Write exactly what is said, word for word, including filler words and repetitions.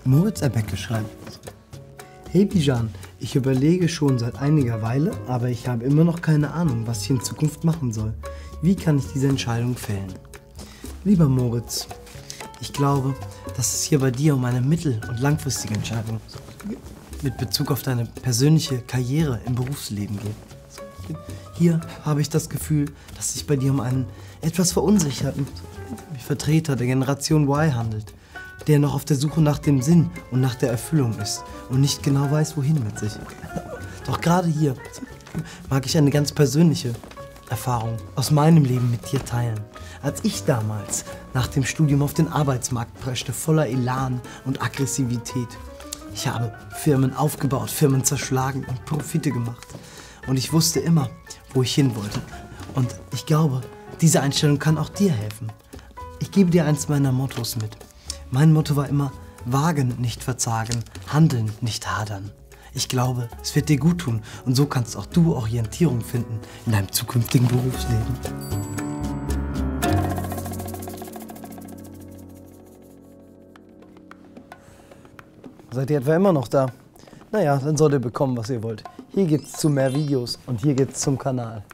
Moritz Erbecke schreibt: Hey Bijan, ich überlege schon seit einiger Weile, aber ich habe immer noch keine Ahnung, was ich in Zukunft machen soll. Wie kann ich diese Entscheidung fällen? Lieber Moritz, ich glaube, dass es hier bei dir um eine mittel- und langfristige Entscheidung mit Bezug auf deine persönliche Karriere im Berufsleben geht. Hier habe ich das Gefühl, dass es sich bei dir um einen etwas verunsicherten Vertreter der Generation Y handelt, der noch auf der Suche nach dem Sinn und nach der Erfüllung ist und nicht genau weiß, wohin mit sich. Doch gerade hier mag ich eine ganz persönliche Erfahrung aus meinem Leben mit dir teilen. Als ich damals nach dem Studium auf den Arbeitsmarkt preschte, voller Elan und Aggressivität. Ich habe Firmen aufgebaut, Firmen zerschlagen und Profite gemacht. Und ich wusste immer, wo ich hin wollte. Und ich glaube, diese Einstellung kann auch dir helfen. Ich gebe dir eins meiner Mottos mit. Mein Motto war immer: wagen, nicht verzagen, handeln, nicht hadern. Ich glaube, es wird dir gut tun und so kannst auch du Orientierung finden in deinem zukünftigen Berufsleben. Seid ihr etwa immer noch da? Naja, dann sollt ihr bekommen, was ihr wollt. Hier geht's zu mehr Videos und hier geht's zum Kanal.